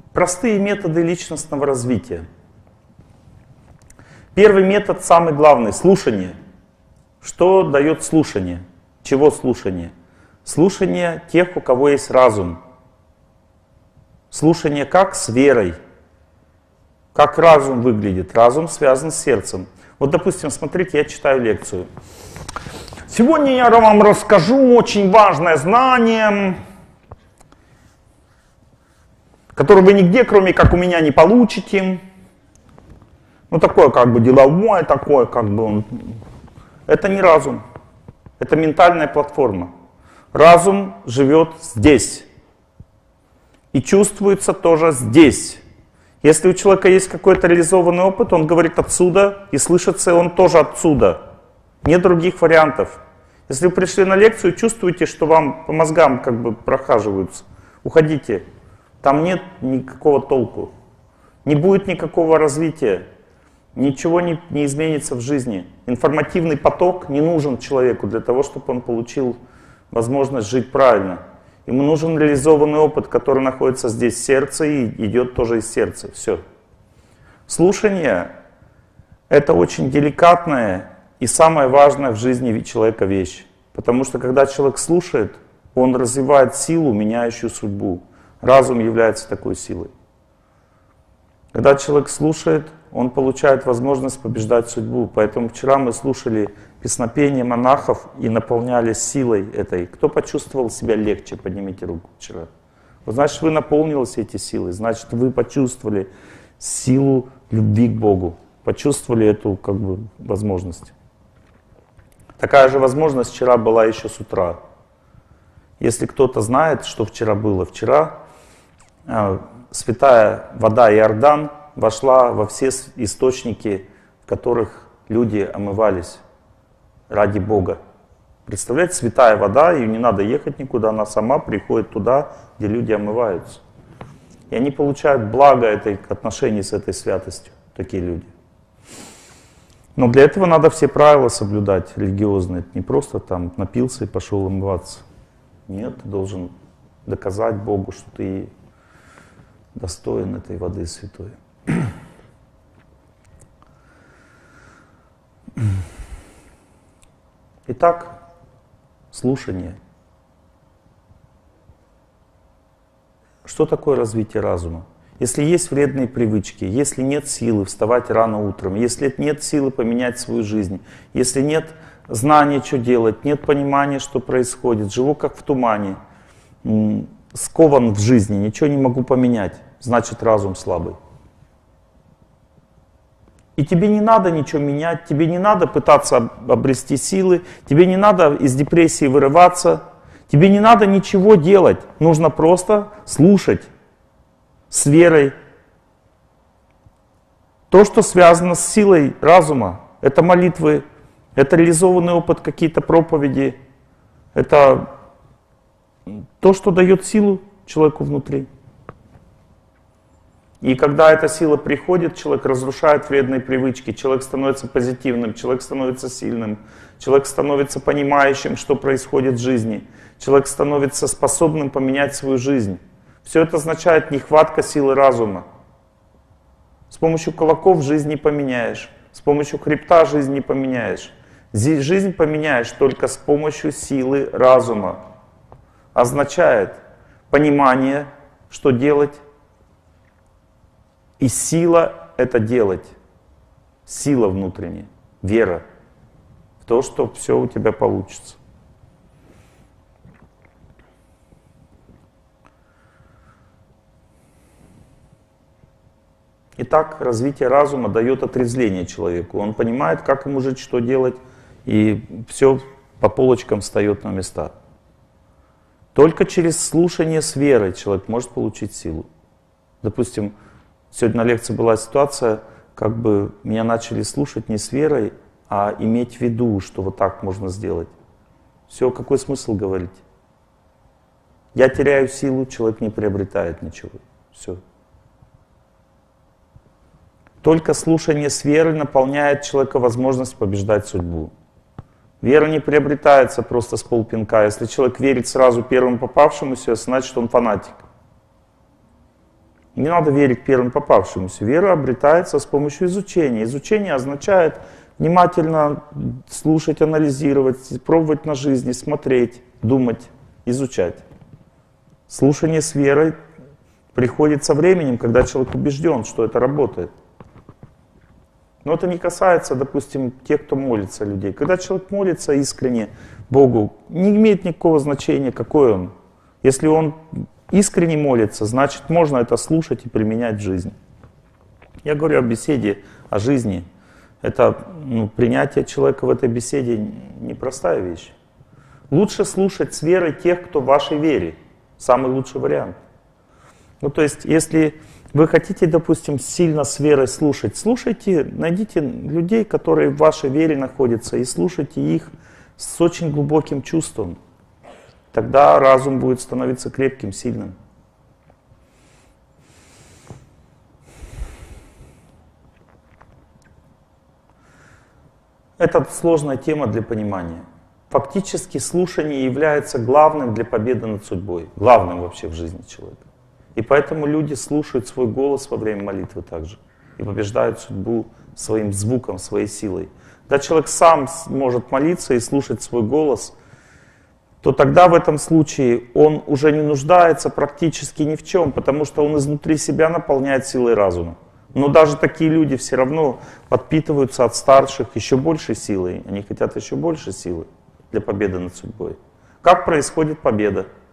Простые методы личностного развития. Первый метод, самый главный — слушание. Что дает слушание? Чего слушание? Слушание тех, у кого есть разум. Слушание как? С верой. Как разум выглядит? Разум связан с сердцем. Вот, допустим, смотрите, я читаю лекцию. Сегодня я вам расскажу очень важное знание, которое вы нигде, кроме как у меня, не получите. Ну, такое как бы деловое, такое как бы он. Это не разум. Это ментальная платформа. Разум живет здесь. И чувствуется тоже здесь. Если у человека есть какой-то реализованный опыт, он говорит отсюда, и слышится он тоже отсюда. Нет других вариантов. Если вы пришли на лекцию и чувствуете, что вам по мозгам как бы прохаживаются, уходите. Там нет никакого толку. Не будет никакого развития. Ничего не изменится в жизни. Информативный поток не нужен человеку для того, чтобы он получил возможность жить правильно. Ему нужен реализованный опыт, который находится здесь в сердце и идет тоже из сердца. Все. Слушание — это очень деликатная и самая важная в жизни человека вещь. Потому что когда человек слушает, он развивает силу, меняющую судьбу. Разум является такой силой. Когда человек слушает, он получает возможность побеждать судьбу. Поэтому вчера мы слушали песнопение монахов и наполнялись силой этой. Кто почувствовал себя легче? Поднимите руку вчера. Вот, значит, вы наполнились этой силой. Значит, вы почувствовали силу любви к Богу. Почувствовали эту как бы возможность. Такая же возможность вчера была еще с утра. Если кто-то знает, что вчера было. Вчера святая вода Иордан вошла во все источники, в которых люди омывались ради Бога. Представляете, святая вода, ее не надо ехать никуда, она сама приходит туда, где люди омываются. И они получают благо этой отношений с этой святостью, такие люди. Но для этого надо все правила соблюдать религиозные. Это не просто там напился и пошел омываться. Нет, ты должен доказать Богу, что ты достоин этой воды святой. Итак, слушание. Что такое развитие разума? Если есть вредные привычки, если нет силы вставать рано утром, если нет силы поменять свою жизнь, если нет знания, что делать, нет понимания, что происходит, живу как в тумане, скован в жизни, ничего не могу поменять, значит разум слабый. И тебе не надо ничего менять, тебе не надо пытаться обрести силы, тебе не надо из депрессии вырываться, тебе не надо ничего делать, нужно просто слушать с верой. То, что связано с силой разума, это молитвы, это реализованный опыт, какие-то проповеди, это то, что дает силу человеку внутри. И когда эта сила приходит, человек разрушает вредные привычки, человек становится позитивным, человек становится сильным, человек становится понимающим, что происходит в жизни, человек становится способным поменять свою жизнь. Все это означает нехватка силы разума. С помощью кулаков жизнь не поменяешь, с помощью хребта жизнь не поменяешь. Жизнь поменяешь только с помощью силы разума. Означает понимание, что делать, и сила это делать. Сила внутренняя, вера в то, что все у тебя получится. Итак, развитие разума дает отрезвление человеку. Он понимает, как ему жить, что делать, и все по полочкам встает на места. Только через слушание с верой человек может получить силу. Допустим, сегодня на лекции была ситуация, как бы меня начали слушать не с верой, а иметь в виду, что вот так можно сделать. Все, какой смысл говорить? Я теряю силу, человек не приобретает ничего. Все. Только слушание с верой наполняет человека возможность побеждать судьбу. Вера не приобретается просто с полпинка. Если человек верит сразу первому попавшемуся, значит он фанатик. Не надо верить первым попавшемуся. Вера обретается с помощью изучения. Изучение означает внимательно слушать, анализировать, пробовать на жизни, смотреть, думать, изучать. Слушание с верой приходит со временем, когда человек убежден, что это работает. Но это не касается, допустим, тех, кто молится, людей. Когда человек молится искренне Богу, не имеет никакого значения, какой он. Если он искренне молится, значит, можно это слушать и применять в жизни. Я говорю о беседе, о жизни. Это принятие человека в этой беседе непростая вещь. Лучше слушать с верой тех, кто в вашей вере. Самый лучший вариант. Ну, то есть, если вы хотите, допустим, сильно с верой слушать, слушайте, найдите людей, которые в вашей вере находятся, и слушайте их с очень глубоким чувством. Тогда разум будет становиться крепким, сильным. Это сложная тема для понимания. Фактически слушание является главным для победы над судьбой, главным вообще в жизни человека. И поэтому люди слушают свой голос во время молитвы также и побеждают судьбу своим звуком, своей силой. Когда человек сам может молиться и слушать свой голос, то тогда в этом случае он уже не нуждается практически ни в чем, потому что он изнутри себя наполняет силой разума. Но даже такие люди все равно подпитываются от старших еще большей силой. Они хотят еще больше силы для победы над судьбой. Как происходит победа?